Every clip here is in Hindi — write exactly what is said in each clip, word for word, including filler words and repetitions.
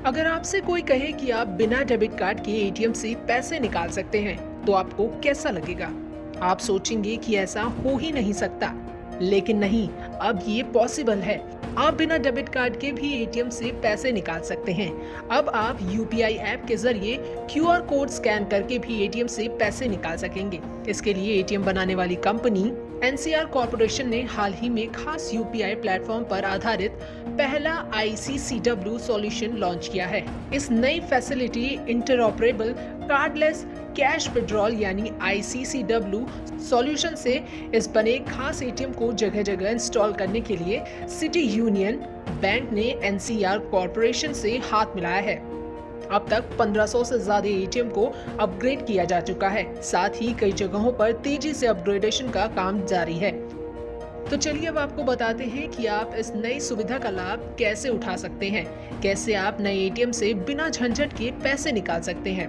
अगर आपसे कोई कहे कि आप बिना डेबिट कार्ड के एटीएम से पैसे निकाल सकते हैं, तो आपको कैसा लगेगा? आप सोचेंगे कि ऐसा हो ही नहीं सकता, लेकिन नहीं, अब ये पॉसिबल है। आप बिना डेबिट कार्ड के भी एटीएम से पैसे निकाल सकते हैं। अब आप यूपीआई ऐप के जरिए क्यूआर कोड स्कैन करके भी एटीएम से पैसे निकाल सकेंगे। इसके लिए एटीएम बनाने वाली कंपनी एनसीआर कॉर्पोरेशन ने हाल ही में खास यूपीआई प्लेटफॉर्म पर आधारित पहला आईसीसीडब्ल्यू सॉल्यूशन लॉन्च किया है। इस नई facility interoperable cardless cash withdrawal यानी आईसीसीडब्ल्यू सॉल्यूशन से इस बने खास एटीएम को जगह जगह इंस्टॉल करने के लिए सिटी यूनियन बैंक ने एनसीआर कॉर्पोरेशन से हाथ मिलाया है। अब तक पंद्रह सौ से ज्यादा एटीएम को अपग्रेड किया जा चुका है। साथ ही कई जगहों पर तेजी से अपग्रेडेशन का काम जारी है। तो चलिए अब आपको बताते हैं कि आप इस नई सुविधा का लाभ कैसे उठा सकते हैं, कैसे आप नए एटीएम से बिना झंझट के पैसे निकाल सकते हैं।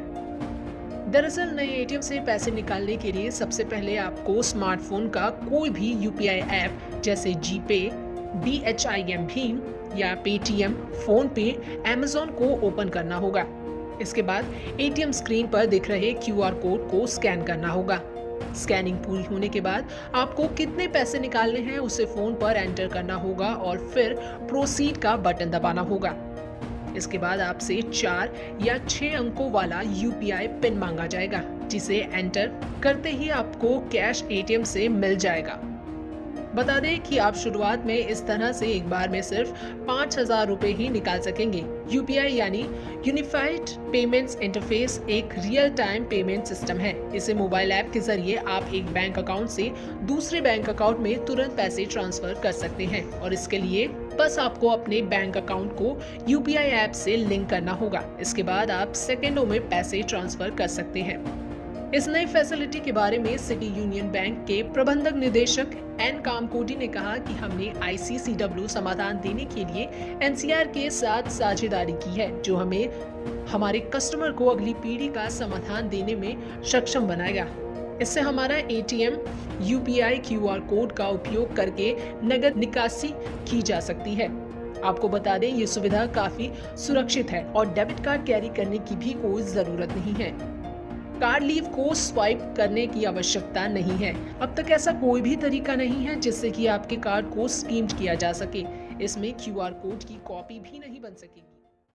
दरअसल नए एटीएम से पैसे निकालने के लिए सबसे पहले आपको स्मार्टफोन का कोई भी यूपीआई ऐप जैसे जीपे, बीएचआईएम भीम या पेटीएम, फोन पे, अमेज़न को ओपन करना होगा। इसके बाद एटीएम स्क्रीन पर दिख रहे क्यूआर कोड को स्कैन करना होगा। स्कैनिंग पूरी होने के बाद आपको कितने पैसे निकालने हैं उसे फोन पर एंटर करना होगा और फिर प्रोसीड का बटन दबाना होगा। इसके बाद आपसे चार या छह अंकों वाला यूपीआई पिन मांगा जाएगा, जिसे एंटर करते ही आपको कैश एटीएम से मिल जाएगा। बता दें कि आप शुरुआत में इस तरह से एक बार में सिर्फ पाँच हजार रुपए ही निकाल सकेंगे। यूपीआई यानी यूनिफाइड पेमेंट्स इंटरफेस एक रियल टाइम पेमेंट सिस्टम है। इसे मोबाइल ऐप के जरिए आप एक बैंक अकाउंट से दूसरे बैंक अकाउंट में तुरंत पैसे ट्रांसफर कर सकते हैं और इसके लिए बस आपको अपने बैंक अकाउंट को यूपीआई ऐप से लिंक करना होगा। इसके बाद आप सेकेंडों में पैसे ट्रांसफर कर सकते हैं। इस नई फैसिलिटी के बारे में सिटी यूनियन बैंक के प्रबंधक निदेशक एन कामकोटी ने कहा कि हमने आईसीसीडब्ल्यू समाधान देने के लिए एनसीआर के साथ साझेदारी की है, जो हमें हमारे कस्टमर को अगली पीढ़ी का समाधान देने में सक्षम बनाएगा। इससे हमारा एटीएम यूपीआई क्यूआर कोड का उपयोग करके नगद निकासी की जा सकती है। आपको बता दें, ये सुविधा काफी सुरक्षित है और डेबिट कार्ड कैरी करने की भी कोई जरूरत नहीं है। कार्ड लीव को स्वाइप करने की आवश्यकता नहीं है। अब तक ऐसा कोई भी तरीका नहीं है जिससे कि आपके कार्ड को स्कीम्ड किया जा सके। इसमें क्यूआर कोड की कॉपी भी नहीं बन सकेगी।